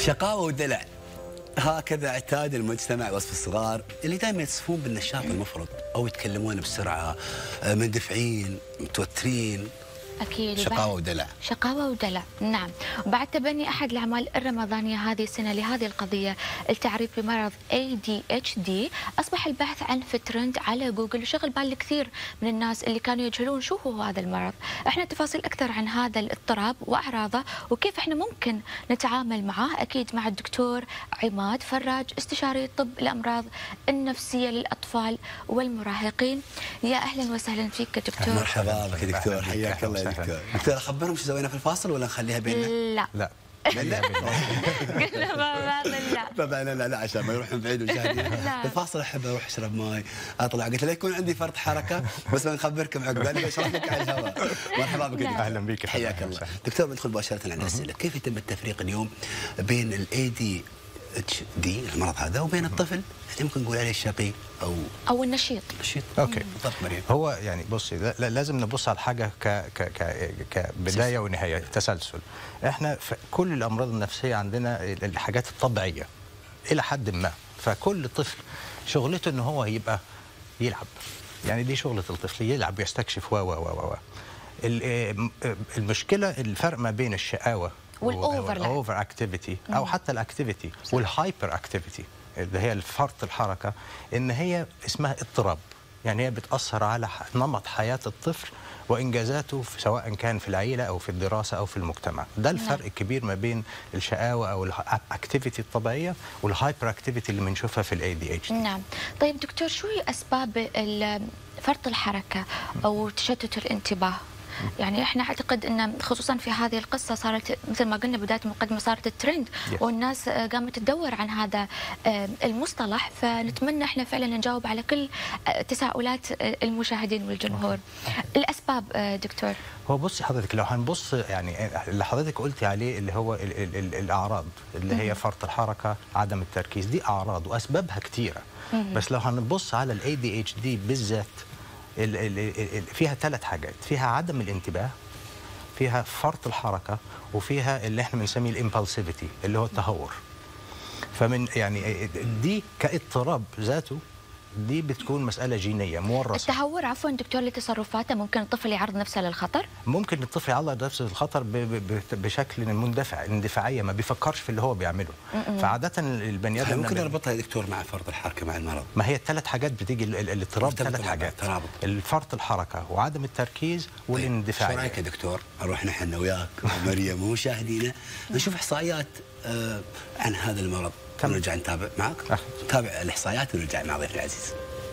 شقاوة ودلع، هكذا اعتاد المجتمع وصف الصغار اللي دائما يتصفون بالنشاط المفرط او يتكلمون بسرعه، مندفعين، متوترين. أكيد. شقاوة ودلع. شقاوة ودلع، نعم. وبعد تبني أحد الأعمال الرمضانية هذه السنة لهذه القضية، التعريف بمرض ADHD، أصبح البحث عنه في ترند على جوجل وشغل بال كثير من الناس اللي كانوا يجهلون شو هو هذا المرض. احنا تفاصيل أكثر عن هذا الاضطراب وأعراضه وكيف احنا ممكن نتعامل معه أكيد مع الدكتور عماد فراج، استشاري طب الأمراض النفسية للأطفال والمراهقين. يا أهلا وسهلا فيك دكتور. مرحبا بك دكتور، حياك الله. دكتور اخبرهم شو سوينا في الفاصل ولا نخليها بيننا؟ لا لا قلنا ما لا طبعا لا عشان ما يروحون بعيد مشاهدينا. في الفاصل احب اروح اشرب ماي اطلع، قلت لا يكون عندي فرط حركه بس بنخبركم عقب انا بشرفك على الهواء. مرحبا بك دكتور. اهلا بك، حياك الله دكتور. بندخل مباشره على الاسئله. كيف يتم التفريق اليوم بين ADHD المرض هذا وبين الطفل يمكن نقول عليه الشقي او النشيط؟ اوكي. بالضبط مريم. هو يعني بصي، لازم نبص على الحاجه كبدايه ونهايه، تسلسل. احنا في كل الامراض النفسيه عندنا الحاجات الطبيعيه الى حد ما، فكل طفل شغلته ان هو يبقى يلعب، يعني دي شغله الطفل، يلعب ويستكشف و المشكله الفرق ما بين الشقاوه والاوفر اكتيفيتي او حتى الاكتيفيتي والهايبر اكتيفيتي اللي هي فرط الحركه، ان هي اسمها اضطراب، يعني هي بتاثر على نمط حياه الطفل وانجازاته سواء كان في العيله او في الدراسه او في المجتمع. ده الفرق الكبير ما بين الشقاوه او الاكتيفيتي الطبيعيه والهايبر اكتيفيتي اللي بنشوفها في ADHD. نعم. طيب دكتور، شو هي اسباب فرط الحركه او تشتت الانتباه؟ يعني احنا اعتقد ان خصوصا في هذه القصه صارت مثل ما قلنا بدايه المقدمه صارت الترند والناس قامت تدور عن هذا المصطلح، فنتمنى احنا فعلا نجاوب على كل تساؤلات المشاهدين والجمهور. الاسباب دكتور؟ هو بصي حضرتك، لو هنبص يعني اللي حضرتك قلتي عليه اللي هو الاعراض اللي هي فرط الحركه، عدم التركيز، دي اعراض واسبابها كثيره. بس لو هنبص على ADHD بالذات فيها 3 حاجات، فيها عدم الانتباه، فيها فرط الحركه، وفيها اللي احنا بنسميه الامبالسيفيتي اللي هو التهور. فمن يعني دي كاضطراب ذاته دي بتكون مسألة جينية مورثة. التهور عفوا دكتور لتصرفاته، ممكن الطفل يعرض نفسه للخطر؟ ممكن الطفل يعرض نفسه للخطر بشكل مندفع، اندفاعية، ما بيفكرش في اللي هو بيعمله. فعادة البني آدم ممكن نربطها يا دكتور مع فرط الحركة مع المرض؟ ما هي ال3 حاجات بتيجي الاضطراب، 3 حاجات: الفرط الحركة وعدم التركيز والاندفاعية. شو رايك يا دكتور نروح نحن وياك ومريم ومشاهدينا نشوف احصائيات عن هذا المرض ونرجع نتابع معك؟ نتابع الاحصائيات ونرجع مع ضيفنا العزيز.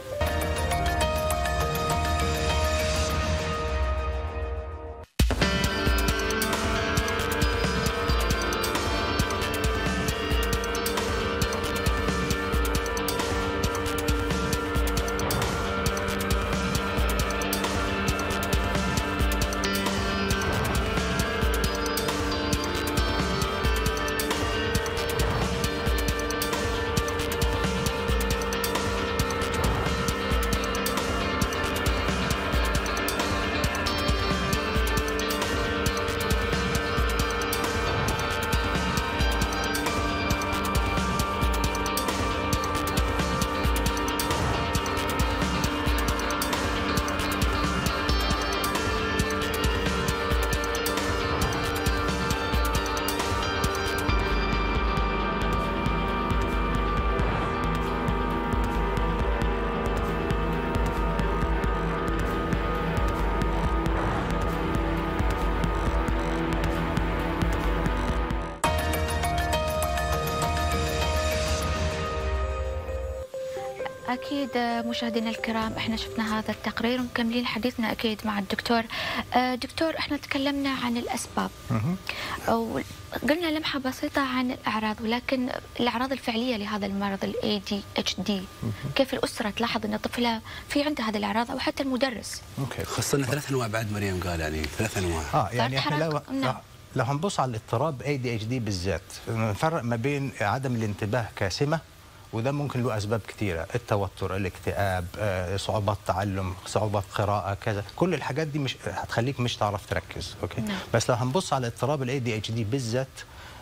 أكيد مشاهدينا الكرام، احنا شفنا هذا التقرير ومكملين حديثنا أكيد مع الدكتور. دكتور، احنا تكلمنا عن الأسباب وقلنا لمحة بسيطة عن الأعراض، ولكن الأعراض الفعلية لهذا المرض ال ADHD كيف الأسرة تلاحظ أن طفلها في عنده هذه الأعراض أو حتى المدرس؟ خصنا 3 أنواع بعد مريم قال، يعني 3 أنواع. يعني احنا لو هنبص على الاضطراب ADHD بالذات نفرق ما بين عدم الانتباه كسمة، وده ممكن له اسباب كثيره: التوتر، الاكتئاب، صعوبات تعلم، صعوبات قراءه، كذا. كل الحاجات دي مش هتخليك مش تعرف تركز. اوكي. بس لو هنبص على اضطراب ADHD بالذات،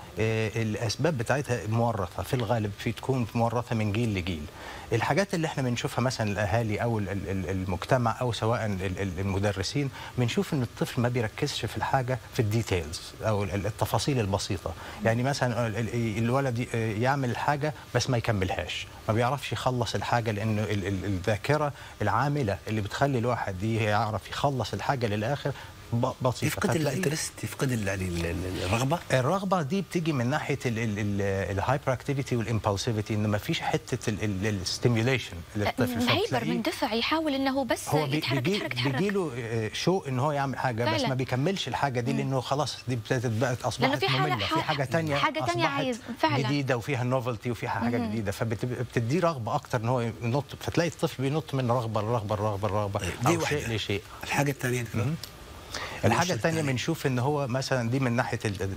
الاسباب بتاعتها مورثه في الغالب، تكون مورثه من جيل لجيل. الحاجات اللي احنا بنشوفها مثلا الاهالي او المجتمع او سواء المدرسين، بنشوف ان الطفل ما بيركزش في الحاجه في الديتيلز او التفاصيل البسيطه. يعني مثلا الولد يعمل الحاجه بس ما يكملهاش، ما بيعرفش يخلص الحاجه، لانه الذاكره العامله اللي بتخلي الواحد يعرف يخلص الحاجه للاخر بسيطه. يفقد الانترست، يفقد الرغبه دي بتيجي من ناحيه الهايبر اكتيفيتي والامبulsivity، ان ما فيش حته الستيميوليشن للطفل، هايبر مندفع، يحاول انه بس يتحرك. بيجي له شو ان هو يعمل حاجه فعلا. بس ما بيكملش الحاجه دي، لانه خلاص دي بقت اصبحت ممله، في حاجه ثانيه عايز فعلا جديده وفيها نوفلتي وفيها حاجه جديده، فبتديه رغبه اكتر ان هو ينط، فتلاقي الطفل بينط من رغبه لرغبه او شيء لشيء. الحاجه الثانيه الحاجة الثانية بنشوف ان هو مثلا دي من ناحية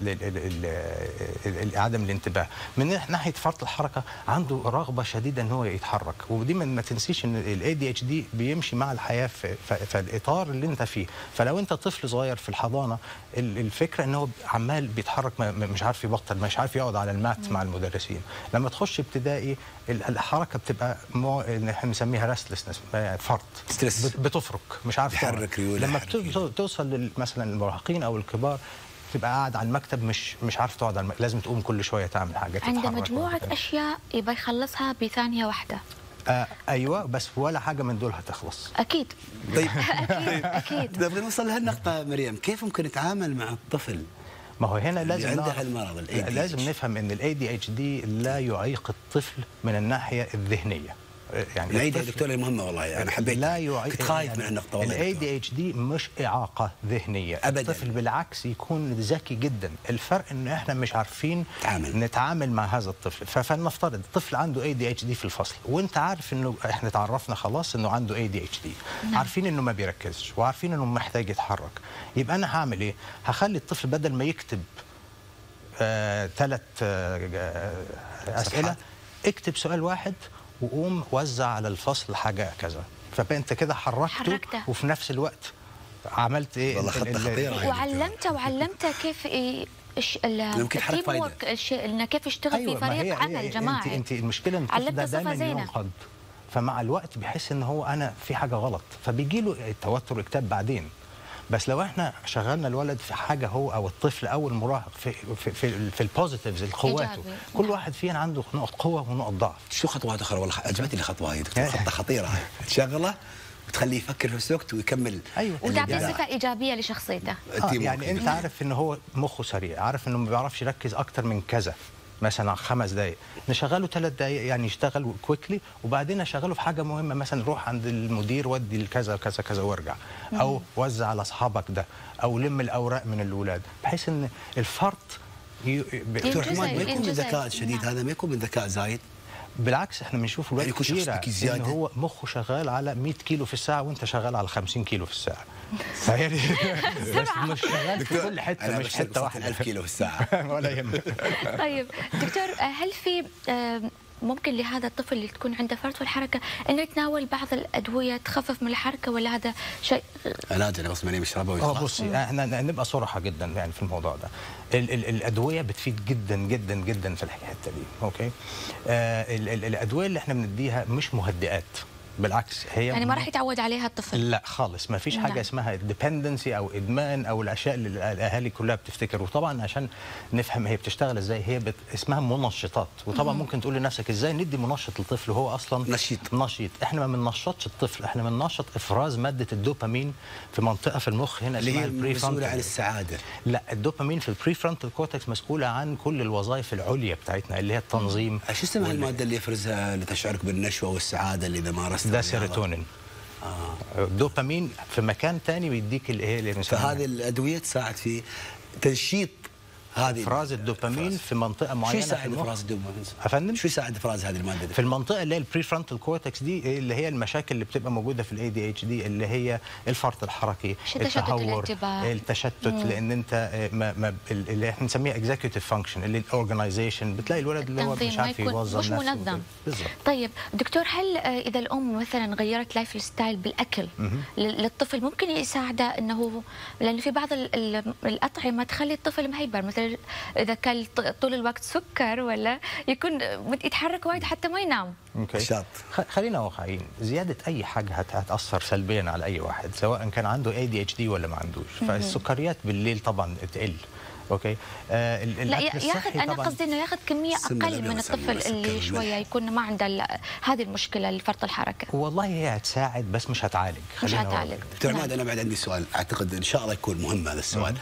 عدم الانتباه، من ناحية فرط الحركة عنده رغبة شديدة ان هو يتحرك، ودي ما تنسيش ان الاي دي اتش دي بيمشي مع الحياة في الاطار اللي انت فيه. فلو انت طفل صغير في الحضانة، الفكرة ان هو عمال بيتحرك، مش عارف يبطل، مش عارف يقعد على المات مع المدرسين. لما تخش ابتدائي الحركة بتبقى احنا بنسميها ريستلسنس، فرط، بتفرك، مش عارف يحرك. لما توصل مثلا المراهقين او الكبار، تبقى قاعد على المكتب مش عارف تقعد على المكتب، لازم تقوم كل شويه تعمل حاجه، عنده مجموعه اشياء يبغى يخلصها بثانيه واحده. ايوه، بس ولا حاجه من دول هتخلص. اكيد. طيب اكيد. نبغى نوصل لهالنقطه مريم، كيف ممكن نتعامل مع الطفل؟ ما هو هنا لازم نفهم ان الاي دي اتش دي لا يعيق الطفل من الناحيه الذهنيه. يعني نعيدها يا دكتور، مهمه والله، انا حبيت، كنت خايف من النقطه والله. الاي دي اتش دي مش اعاقه ذهنيه ابدا، الطفل بالعكس يكون ذكي جدا. الفرق ان احنا مش عارفين نتعامل مع هذا الطفل. فلنفترض الطفل عنده اي دي اتش دي في الفصل، وانت عارف انه احنا تعرفنا خلاص انه عنده اي دي اتش دي، عارفين انه ما بيركزش وعارفين انه محتاج يتحرك. يبقى انا هعمل ايه؟ هخلي الطفل بدل ما يكتب 3 اسئله، اكتب سؤال واحد وقوم وزع على الفصل حاجه كذا، فبقى انت كده حركته وفي نفس الوقت عملت ايه؟ والله خطه خطيره. وعلمته كيف التيم ورك، انه كيف يشتغل في فريق عمل جماعي. انت المشكله ان الطفل ده دايما ينقد، فمع الوقت بيحس ان هو انا في حاجه غلط، فبيجي له التوتر والاكتئاب بعدين. بس لو احنا شغلنا الولد في حاجه، هو او الطفل او المراهق في البوزيتيفز، القواته، كل واحد فينا عنده نقط قوه ونقط ضعف. شو خطوات اخرى؟ والله عجبتني الخطوه هاي دكتور، خطه خطيره هاي، تشغله وتخليه يفكر في الوقت ويكمل. ايوه، وتعطي صفه ايجابيه لشخصيته. يعني انت عارف انه هو مخه سريع، عارف انه ما بيعرفش يركز اكتر من كذا، مثلا 5 دقائق، نشغله 3 دقائق، يعني يشتغل كويكلي، وبعدين اشغله في حاجه مهمه، مثلا روح عند المدير ودي كذا كذا كذا وارجع، او وزع على اصحابك ده، او لم الاوراق من الاولاد، بحيث ان الفرط دكتور حماد ما يكون من ذكاء شديد، هذا ما يكون من ذكاء زايد. بالعكس احنا بنشوف الوقت كثير ان هو مخه شغال على 100 كيلو في الساعه وانت شغال على 50 كيلو في الساعه. فيعني بس مش شغال في كل حته، مش حته واحده 1000 كيلو في الساعه ولا يهمك. طيب دكتور، هل في ممكن لهذا الطفل اللي تكون عنده فرط في الحركه انه يتناول بعض الادويه تخفف من الحركه، ولا هذا شيء علاج انا غصب عني بشربه ويخلص؟ بصي، احنا نبقى صراحه جدا يعني في الموضوع ده. الادويه بتفيد جدا جدا جدا في الحته دي، اوكي؟ الادويه اللي احنا بنديها مش مهدئات، بالعكس هي يعني ما راح يتعود عليها الطفل. لا خالص، ما فيش حاجه اسمها ديبندنسي او ادمان او الاشياء اللي الاهالي كلها بتفتكر. وطبعا عشان نفهم هي بتشتغل ازاي، هي اسمها منشطات. وطبعا ممكن تقول لنفسك ازاي ندي منشط للطفل وهو اصلا نشيط. احنا ما بننشطش الطفل، احنا بننشط افراز ماده الدوبامين في منطقه في المخ هنا اللي هي مسؤوله عن السعاده. لا، الدوبامين في البري فرونتال كورتكس مسؤوله عن كل الوظائف العليا بتاعتنا اللي هي التنظيم. شو اسمها الماده اللي يفرزها اللي تشعرك بالنشوه والسعاده اللي اذا مارست؟ ده سيروتونين. الدوبامين في مكان ثاني بيديك اللي فهذه الادويه تساعد في تنشيط هذه افراز الدوبامين في منطقه معينه. شو يساعد افراز الدوبامين؟ افندم، شو يساعد افراز هذه الماده دي؟ في المنطقه اللي هي البري فرونتال كورتكس دي، اللي هي المشاكل اللي بتبقى موجوده في الاي دي اتش دي، اللي هي الفرط الحركي، التهور، التشتت. لان انت اللي احنا بنسميها اكزيكيوتيف فانكشن، اللي الاورجنايزيشن، بتلاقي الولد اللي هو مش عارف يوظف نفسه، مش منظم. طيب دكتور، هل اذا الام مثلا غيرت لايف ستايل بالاكل للطفل ممكن يساعده انه، لان في بعض الاطعمه تخلي الطفل مهيبر، مثل اذا كل طول الوقت سكر ولا يكون يتحرك وايد حتى ما ينام. نشاط. خلينا واقعيين، زياده اي حاجه هتاثر سلبيا على اي واحد سواء كان عنده ADHD ولا ما عندوش. فالسكريات بالليل طبعا تقل. اوكي. لا ياخذ، انا قصدي انه ياخذ كميه اقل من الطفل اللي شويه يكون ما عنده هذه المشكله لفرط الحركه. والله هي هتساعد بس مش هتعالج. مش هتعالج. دكتور عماد، انا بعد عندي سؤال اعتقد ان شاء الله يكون مهم هذا السؤال.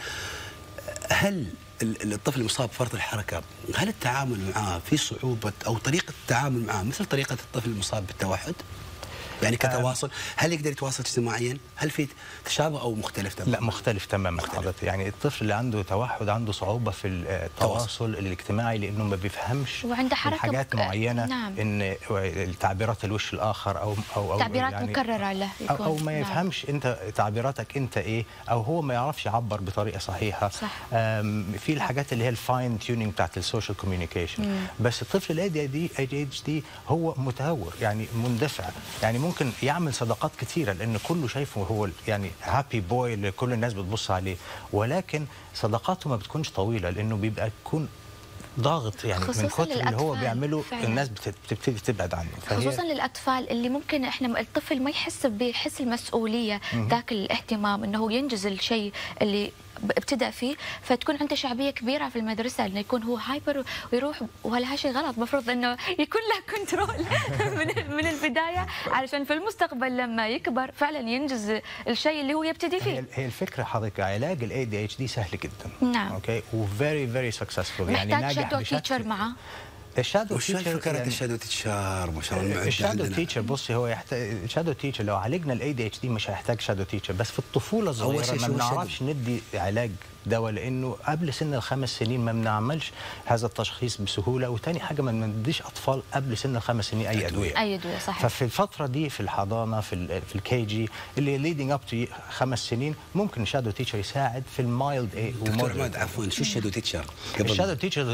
هل الطفل المصاب بفرط الحركه هل التعامل معه في صعوبه او طريقه التعامل معه مثل طريقه الطفل المصاب بالتوحد؟ يعني كتواصل، هل يقدر يتواصل اجتماعيا؟ هل في تشابه او مختلف تماما؟ لا مختلف تماما حضرتك. يعني الطفل اللي عنده توحد عنده صعوبه في التواصل الاجتماعي لانه ما بيفهمش وعنده حركه حاجات معينه. نعم. ان تعبيرات الوش الاخر او تعبيرات يعني مكرره له يكون. او ما يفهمش انت تعبيراتك انت ايه، او هو ما يعرفش يعبر بطريقه صحيحه. صح. في الحاجات اللي هي الفاين تيونينج بتاعت السوشيال كوميونيكيشن. بس الطفل ADHD هو متهور، يعني مندفع، يعني ممكن يعمل صداقات كثيره لانه كله شايفه هو يعني هابي بوي اللي كل الناس بتبص عليه، ولكن صداقاته ما بتكونش طويله لانه بيبقى يكون ضاغط يعني من كتر اللي هو بيعمله فعلا. الناس بتبتدي تبعد عنه. خصوصا للاطفال اللي ممكن احنا الطفل ما يحس بحس المسؤوليه ذاك الاهتمام انه هو ينجز الشيء اللي ابتدأ فيه، فتكون عنده شعبيه كبيره في المدرسه انه يكون هو هايبر ويروح، وهذا شيء غلط. المفروض انه يكون له كنترول من البدايه علشان في المستقبل لما يكبر فعلا ينجز الشيء اللي هو يبتدي فيه. هي الفكره حضرتك علاج ADHD سهل جدا. نعم. اوكي وفيري فيري سكسسفول، يعني ناجح شادو تيتشر معه. الشادو تيتشر فكره الشادو تيتشر ما شاء الله. الشادو تيتشر بصي هو الشادو تيتشر لو عالجنا ADHD مش هيحتاج شادو تيتشر، بس في الطفوله الصغيره ما بنعرفش ندي علاج دواء لانه قبل سن ال5 سنين ما بنعملش هذا التشخيص بسهوله، وثاني حاجه ما بنديش اطفال قبل سن ال5 سنين اي ادويه. اي ادويه صحيح. ففي الفتره دي في الحضانه في الKG اللي ليدنج اب تو 5 سنين ممكن الشادو تيتشر يساعد في المايلد دكتور عماد عفوا، شو الشادو تيتشر؟ الشادو تيتشر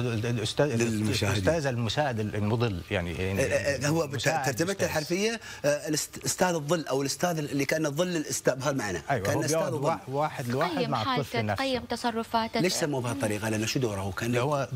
الاستاذ المساعد المضل، يعني هو ترجمته الحرفيه الاستاذ الظل او الاستاذ اللي كان الظل الاستاذ بهذا المعنى. ايوه كان استاذ واحد لواحد مع الطفل نفسه. تصرفاته. ليش سموه بهالطريقه؟ لانه شو دوره؟ هو كان هو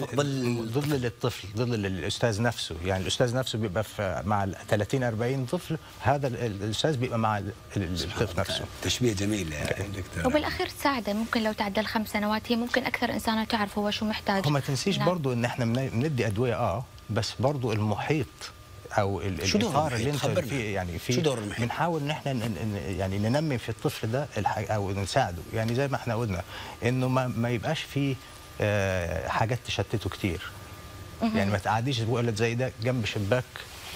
ظل للطفل، ظل للاستاذ نفسه، يعني الاستاذ نفسه بيبقى مع 30 40 طفل، هذا الاستاذ بيبقى مع الطفل نفسه. تشبيه جميل يا دكتور. وبالاخير تساعده، ممكن لو تعدى ال5 سنوات هي ممكن اكثر انسانه تعرف هو شو محتاج. وما تنسيش برضه ان احنا بندي ادويه بس برضه المحيط او الاطار اللي انت فيه، يعني في بنحاول ان احنا يعني ننمي في الطفل ده او نساعده، يعني زي ما احنا قلنا انه ما يبقاش فيه حاجات تشتته كتير. يعني ما تقعديش ولد زي ده جنب شباك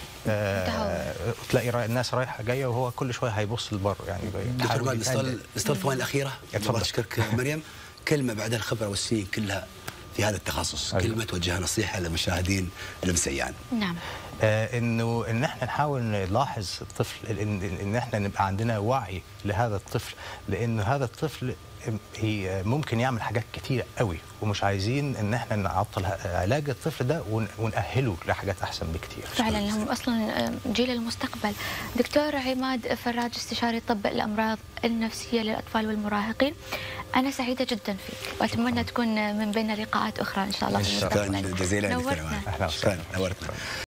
تلاقي الناس رايحه جايه وهو كل شويه هيبص لبره. يعني دكتور نستوى الثواني الاخيره قبل ما اشكرك مريم، كلمه بعد الخبره والسنين كلها في هذا التخصص. أيوة. كلمه توجهها نصيحه لمشاهدين المسيان. نعم. ان احنا نحاول نلاحظ الطفل، ان احنا نبقى عندنا وعي لهذا الطفل، لان هذا الطفل هي ممكن يعمل حاجات كتيره قوي، ومش عايزين ان احنا نعطل علاج الطفل ده ونأهله لحاجات احسن بكتير. فعلا هم اصلا جيل المستقبل. دكتور عماد فراج، استشاري طب الامراض النفسيه للاطفال والمراهقين، انا سعيده جدا فيك واتمنى تكون من بيننا لقاءات اخرى ان شاء الله في المستقبل. شكرا جزيلا دكتور عماد. شكرا نورتنا.